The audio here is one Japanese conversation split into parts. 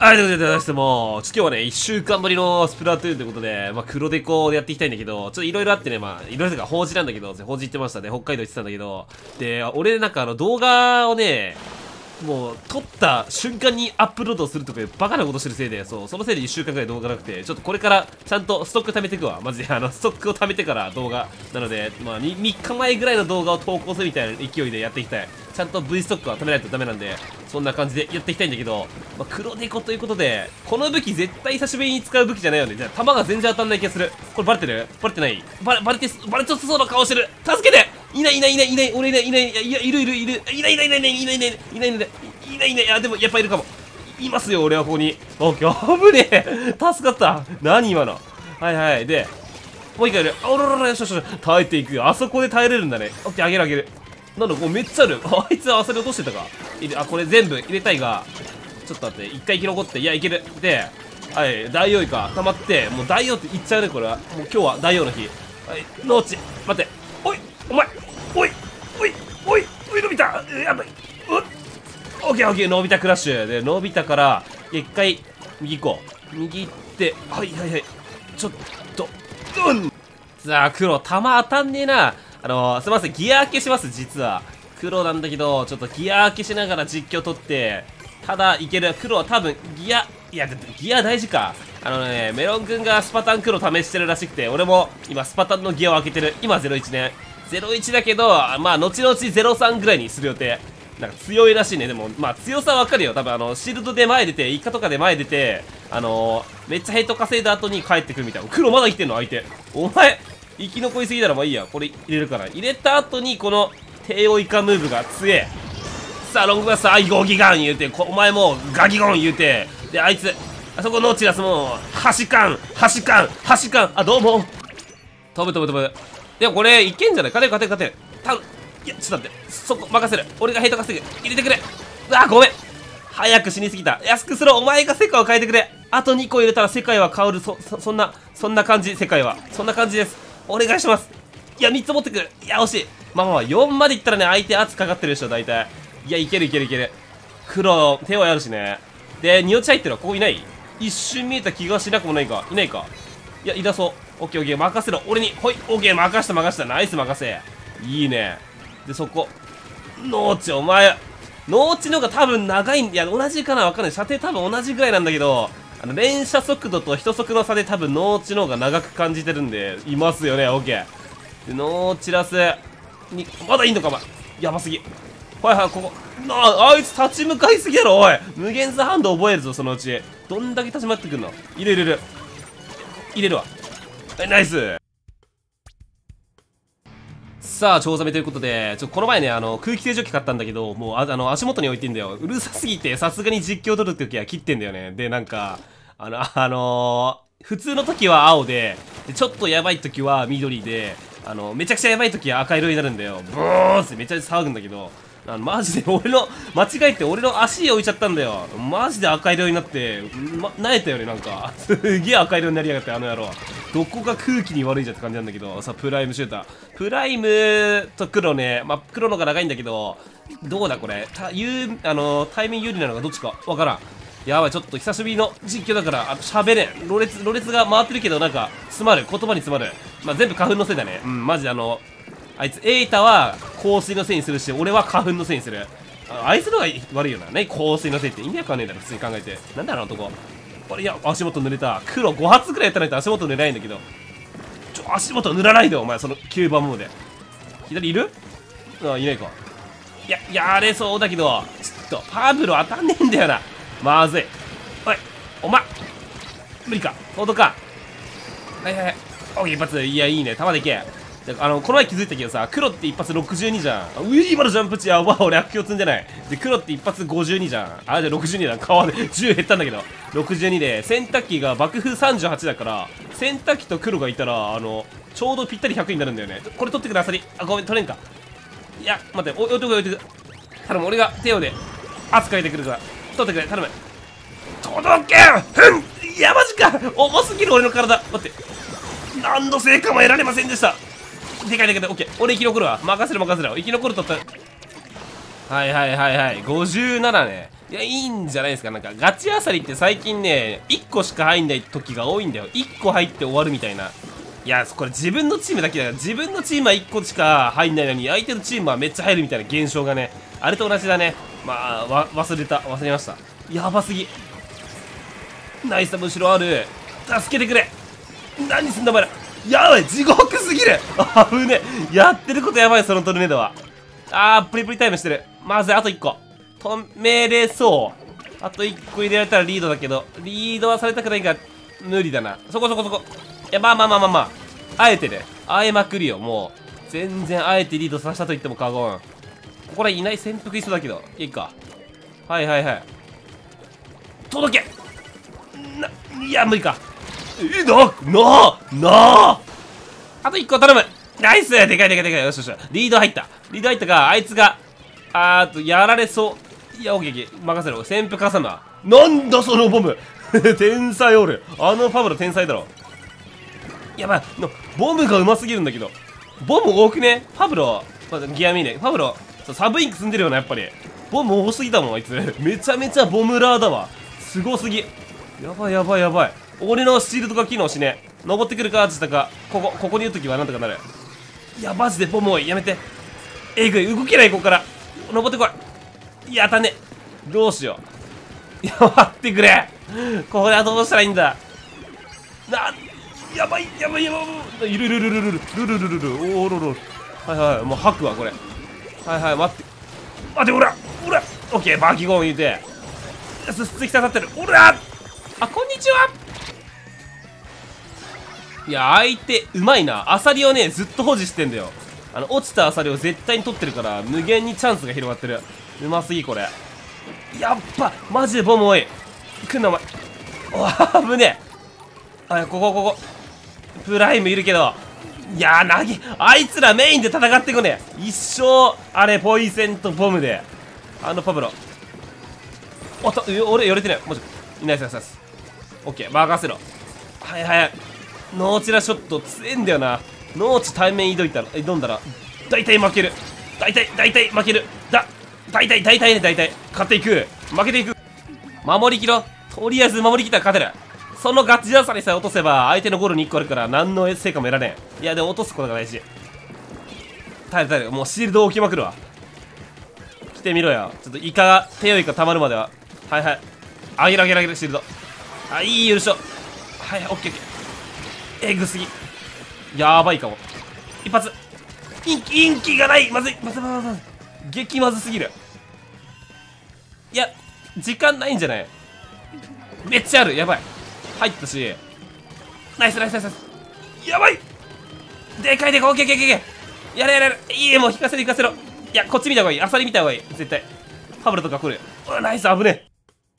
はい、ということで、今日はね、1週間ぶりのスプラトゥーンということで、黒デコでやっていきたいんだけど、ちょっといろいろあってね、いろいろとか、法事なんだけど、法事行ってましたね、北海道行ってたんだけど、で、俺なんか動画をね、もう、撮った瞬間にアップロードするとかいうバカなことしてるせいで、そのせいで1週間くらい動画なくて、ちょっとこれからちゃんとストック貯めていくわ。マジで、ストックを貯めてから動画。なので、3日前ぐらいの動画を投稿するみたいな勢いでやっていきたい。ちゃんと V ストックは貯めないとダメなんで、そんな感じでやっていきたいんだけど、黒デコということで、この武器絶対久しぶりに使う武器じゃないよね。じゃあ、弾が全然当たんない気がする。これバレてる？バレてない？バレてそうな顔してる。助けて！いない、俺いない、いや、いる、いない、あ、でもやっぱいるかも。いますよ、俺はここに。オッケー、危ねえ。助かった。何今の。はいはい。で、もう一回いる。おろろろ、よしよし、耐えていくよ。あそこで耐えれるんだね。オッケー、あげる。なんだ、こうめっちゃある。あいつはあそれ落としてたか。あ、これ全部入れたいが、ちょっと待って、一回生き残って、いや、いける。で、はい、大王イカ、溜まって、もう大王って言っちゃうね、これは。もう今日は大王の日。はい、農地、待って。おい、お前、おい、伸びた。やばい。オッケー、伸びたクラッシュ。で、伸びたから、一回、右行こう。右行って、はい、ちょっと、さあ、黒、弾当たんねえな。すいません、ギア開けします、実は。黒なんだけど、ちょっとギア開けしながら実況撮って、ただ、いける。黒は多分、ギア大事か。メロン君がスパタン黒試してるらしくて、俺も今、スパタンのギアを開けてる。今、01ね。01だけど、後々03ぐらいにする予定。なんか強いらしいね。でも、強さわかるよ。多分、シールドで前出て、イカとかで前出て、めっちゃヘイト稼いだ後に帰ってくるみたいな。黒まだ生きてんの相手。お前、生き残りすぎたらいいや。これ入れるから。入れた後に、この、帝王イカムーブが強え。さあ、ロングバスター、ゴギガン言うて、お前もガギゴン言うて、で、あいつ、あそこのチラスも、端かん。あ、どうも。飛ぶ。でもこれ、いけんじゃない？勝てる。いや、ちょっと待って。そこ、任せる。俺がヘイト稼ぐ。入れてくれ。うわ、ごめん。早く死にすぎた。安くする。お前が世界を変えてくれ。あと2個入れたら世界は変わる。そんな感じ、世界は。そんな感じです。お願いします。いや、3つ持ってくる。いや、惜しい。4までいったらね、相手圧かかってるでしょ、大体。いや、いける。黒、手はやるしね。で、ニオチ入ってるわ。ここいない？一瞬見えた気がしなくもないか。いないか。いや、いなそう。オッケー、任せろ。俺に。ほい、オッケー、任した。ナイス任せ。いいね。で、そこ。農地、お前。農地の方が多分長いん、いや、同じかなわかんない。射程多分同じぐらいなんだけど、連射速度と一速の差で多分農地の方が長く感じてるんで、いますよね、オッケー。で、農地ラスに、まだいいのか、お前。やばすぎ。はい、ここ。あいつ立ち向かいすぎやろ、おい。無限差ハンド覚えるぞ、そのうち。どんだけ立ち回ってくんの？入れるわ。ナイス。さあ、チョウザメということで、この前ね、空気清浄機買ったんだけど、もう、足元に置いてんだよ。うるさすぎて、さすがに実況撮るときは切ってんだよね。で、なんか、普通の時は青で、ちょっとやばい時は緑で、めちゃくちゃやばい時は赤色になるんだよ。ブーってめっちゃ騒ぐんだけど、マジで間違えて俺の足置いちゃったんだよ。マジで赤色になって、なえたよね、なんか。すげえ赤色になりやがって、あの野郎。どこが空気に悪いじゃって感じなんだけど、さ、プライムシューター。プライムと黒ね、黒のが長いんだけど、どうだこれ。対面有利なのがどっちかわからん。やばい、ちょっと久しぶりの実況だから、喋れん。ろれつが回ってるけど、なんか、言葉に詰まる。全部花粉のせいだね。マジであいつ、エイタは香水のせいにするし、俺は花粉のせいにする。あいつのが悪いよな。ね、香水のせいって意味わかんねえだろ、普通に考えて。なんだろう、男。いや、足元濡れた。黒5発くらいやったないと足元濡れないんだけど。足元濡らないでよ、お前、その9番モーで。左いる？あ、いないか。いや、やれそうだけど、ちょっと、パブロ当たんねえんだよな。まずい。おい、お前。無理か。届かん。はい。おい、一発。いや、いいね。弾でいけ。この前気づいたけどさ、黒って一発62じゃん。今のジャンプ値やばい。俺、悪境積んでない。で、黒って一発52じゃん。じゃあ62だ。川で10減ったんだけど。62で、洗濯機が爆風38だから、洗濯機と黒がいたら、ちょうどぴったり100になるんだよね。これ取ってくれ、あさり。あ、ごめん、取れんか。いや、待って、置いてく。頼む、俺が手をで、圧かけてくるから。取ってくれ、頼む。届け！いや、マジか！重すぎる、俺の体。待って。何の成果も得られませんでした。でかい、オッケー。俺生き残るわ。任せろ。生き残るとった。はい。57ね。 いや、いいんじゃないですか。なんか、ガチアサリって最近ね、1個しか入んない時が多いんだよ。1個入って終わるみたいな。いや、これ自分のチームだけだから、自分のチームは1個しか入んないのに、相手のチームはめっちゃ入るみたいな現象がね、あれと同じだね。まあ、忘れました。やばすぎ。ナイス、後ろある。助けてくれ。何すんだお前ら。やばい、地獄すぎる。危ねえ。やってることやばい、そのトルネードは。プリプリタイムしてる。まずい、あと1個。止めれそう。あと1個入れられたらリードだけど、リードはされたくないから無理だな。そこ。いや、まあ。あえてね。あえまくりよ、もう。全然あえてリードさせたと言っても過言。ここらいない、潜伏いそうだけど。いいか。はい。届け。いや、無理か。あと1個頼む。ナイス。でかい。よし。リード入ったか。あいつが、やられそう。いや、オッケー。任せろ。潜伏挟むわ。なんだそのボム。天才おる。あのパブロ天才だろ。やばい。ボムがうますぎるんだけど。ボム多くねパブロ。ギアミね。パブロ。サブインク積んでるよな、やっぱり。ボム多すぎだもん、あいつ。めちゃめちゃボムラーだわ。すごすぎ。やばい。俺のシールドが機能しね。登ってくるか、つったか。ここにいるときはなんとかなる。いや、マジでボム多い。やめて。えぐい。動けない、ここから。登ってこい。いや、当たんね。どうしよう。いや、待ってくれ。これはどうしたらいいんだ。やばい。いる。おろろ。はい。もう吐くわ、これ。はい。待って、ほら。オッケー、バキゴン言うて。すすき刺さってる。こんにちは。いや、相手、うまいな。アサリをね、ずっと保持してんだよ。落ちたアサリを絶対に取ってるから、無限にチャンスが広がってる。うますぎ、これ。やっぱ、マジでボム多い。来んな、お前。危ねえ。ここ。プライムいるけど。いやー、あいつらメインで戦ってこねえ。一生、ポイセンとボムで。パブロ。俺、寄れてない。もしいないです。オッケー、任せろ。はい。ノーチラショット強えんだよな。ノーチ対面挑んだら、大体負ける。大体負ける。大体勝っていく。負けていく。守りきろ。とりあえず守りきったら勝てる。そのガチアサリさえ落とせば、相手のゴールに1個あるから、何の成果も得られん。いや、でも落とすことが大事。耐える。もうシールド置きまくるわ。来てみろよ。ちょっと手よいか溜まるまでは。はい。あげる、シールド。いい優勝。はい、オッケー。えぐすぎ。やばいかも。一発。インキがない。まずい。激まずすぎる。いや、時間ないんじゃない？めっちゃある。やばい。入ったし。ナイス。やばい。でかい。オッケー。やれ。いい、もう引かせろ。いや、こっち見た方がいい。アサリ見た方がいい。絶対。パブロとか来る。ナイス、危ねえ。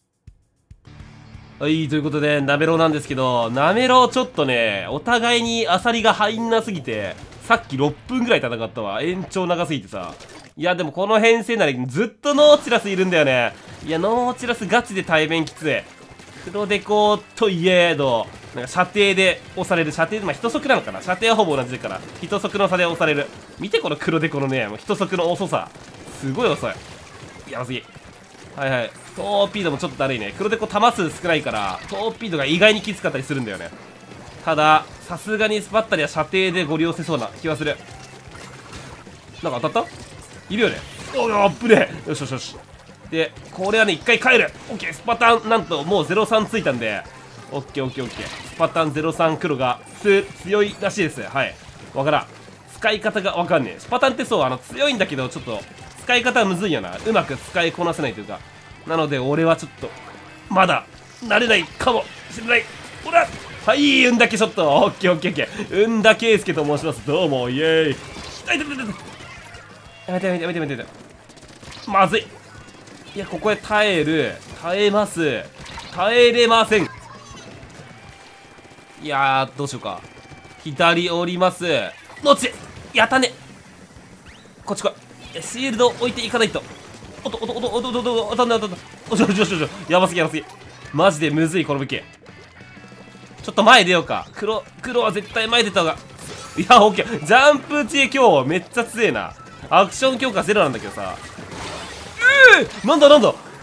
はい、ということで、なめろうなんですけど、なめろうちょっとね、お互いにアサリが入んなすぎて、さっき6分ぐらい戦ったわ。延長長すぎてさ。いや、でもこの編成なりずっとノーチラスいるんだよね。いや、ノーチラスガチで対面きつい。黒デコといえど、なんか射程で押される。射程、一速なのかな。射程はほぼ同じだから、一速の差で押される。見てこの黒デコのね、もう一速の遅さ。すごい遅い。やばすぎ。はい。トーピードもちょっとだるいね。黒デコ弾数少ないから、トーピードが意外にきつかったりするんだよね。ただ、さすがにスパッタリは射程でご利用せそうな気はする。なんか当たった？いるよね。アップで。よし。で、これはね、一回帰る。オッケー、スパタン、なんともう03ついたんで、オッケー。スパタン03黒が強いらしいです。はい。わからん。使い方がわかんねえ。スパタンってそう、強いんだけど、ちょっと、使い方はむずいよな。うまく使いこなせないというか。なので、俺はちょっと、まだ、慣れないかもしれない。ほらはい、うんだけショット。オッケー。うんだけいすけと申します。どうも、イエーイ。やめて。まずい。いや、ここで耐えます。耐えれません。いやー、どうしようか。左降ります。どっちやったね。こっち来い。シールド置いていかないと。当たんない。やばすぎ。マジでむずい、この武器。ちょっと前出ようか。黒は絶対前出た方が。いや、オッケー。ジャンプ知恵今日めっちゃ強えな。アクション強化ゼロなんだけどさ。なんだ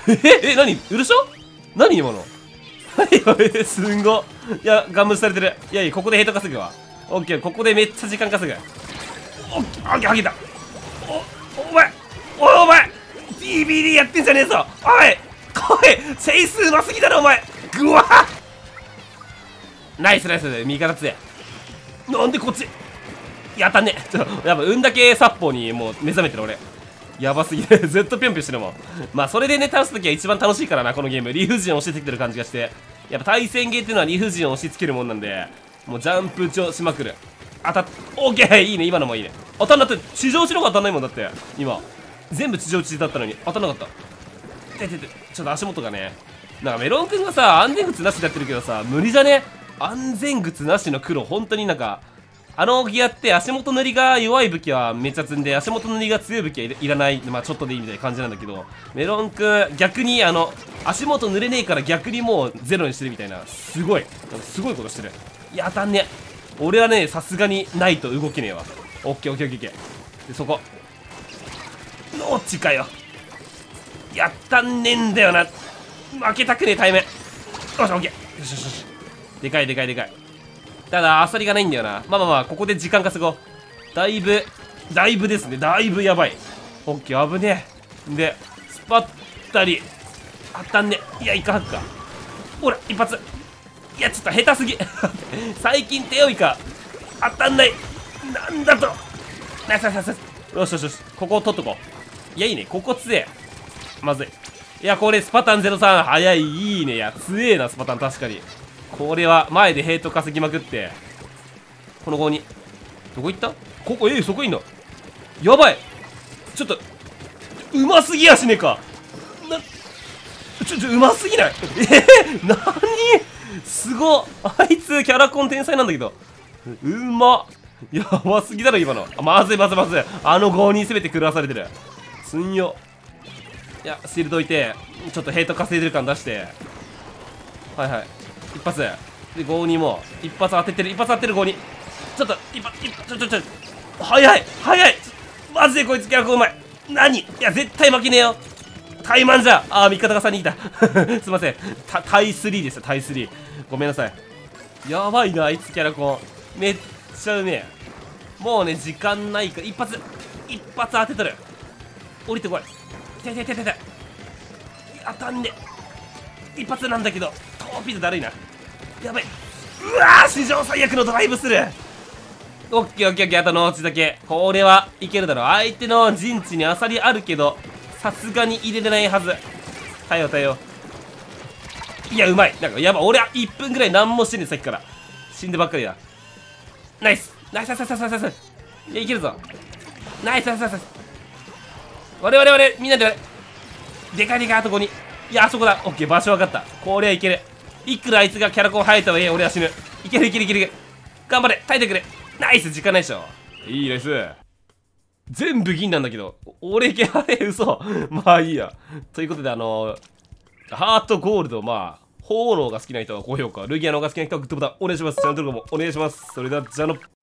何ウルショ何今のすんご。いや、ガン無視されてる。いやいや、ここでヘイト稼ぐわ。オッケー、ここでめっちゃ時間稼ぐ。オッケー、あげた。お前、お前 TBD やってんじゃねえぞ。おいチェイスうますぎだろお前。ぐわっナイスナイス、味方強い。なんでこっちやったね。やっぱ運だけ殺法にもう目覚めてる俺。やばすぎるずっとぴょんぴょんしてるもん。まあそれでね倒すときは一番楽しいからな、このゲーム。理不尽を押し付けてる感じがして、やっぱ対戦ゲーっていうのは理不尽を押し付けるもんなんで、もうジャンプ打ちをしまくる。オッケー、いいね、今のもいいね。当たんなって、地上打ちの方が当たんないもんだって。今全部地上打ちだったのに当たんなかった。ちょっと足元がね、なんかメロンくんがさ、安全靴なしでやってるけどさ、無理じゃね。安全靴なしの黒、本当になんかあのギアって足元塗りが弱い武器はめっちゃ積んで、足元塗りが強い武器はいらない、まあちょっとでいいみたいな感じなんだけど、メロンくん逆に足元塗れねえから逆にもうゼロにしてるみたいな、すごいことしてる。いや当たんね。俺はね、さすがにないと動けねえわ。オッケーオッケーオッケー。でそこノッチかよ。やったんねえんだよな。負けたくねえ対面。よしオッケー。よしよしよし。でかいでかいでかい。ただ、アサリがないんだよな。まあまあまあ、ここで時間稼ごう。だいぶですね。だいぶやばい。オッケー、危ねえ。で、スパったり。当たんね。いや、いかはくか。ほら、一発。いや、ちょっと下手すぎ。最近手負いか。当たんない。なんだと。ナイスナイスナイス。よしよしよし。ここを取っとこう。いや、いいね。ここ強え。まずい。いや、これ、スパタン03。早い。いいね。いや、強えな、スパタン。確かに。これは前でヘイト稼ぎまくって、この5にどこ行った。ここそこいんの。やばい。ちょっとうますぎやしねえか。うますぎない。なにすごっ。あいつキャラコン天才なんだけど、やばすぎだろ今の。まずいまずいまずい。5人全て狂わされてる。すんよ。いやシールド置いてちょっとヘイト稼いでる感出して、はいはい、一発で5にも一発当ててる。5にちょっと早いマジでこいつキャラコンうまい。何。いや絶対負けねえよ。怠慢じゃ。味方が3人いたすいません。タイ3ですよ、タイ3。ごめんなさい。やばいなあいつキャラコンめっちゃうめえ。もうね時間ないから一発当てとる。降りてこい。当たんね。一発なんだけどトーピードだるいな。やばい。うわー、史上最悪のドライブスルー。オッケーオッケーオッケー。あとノーチだけ。これはいけるだろう。相手の陣地にアサリあるけどさすがに入れれないはず。耐えよう。いやうまい。なんかやばい。俺は1分ぐらい何もしてねえ。さっきから死んでばっかりだ。ナイス。いやいけるぞ。ナイス。我々みんなででかいあとこに。いやあそこだ。オッケー、場所分かった。これはいける。いくらあいつがキャラコン生えたはいえ俺は死ぬ。いける頑張れ。耐えてくれ。ナイス。時間ないでしょ。いいナイス。全部銀なんだけど俺あれ嘘まあいいや。ということでハートゴールド、まあ炎が好きな人は高評価、ルギアの方が好きな人はグッドボタンお願いします。チャンネル登録もお願いします。それではじゃあの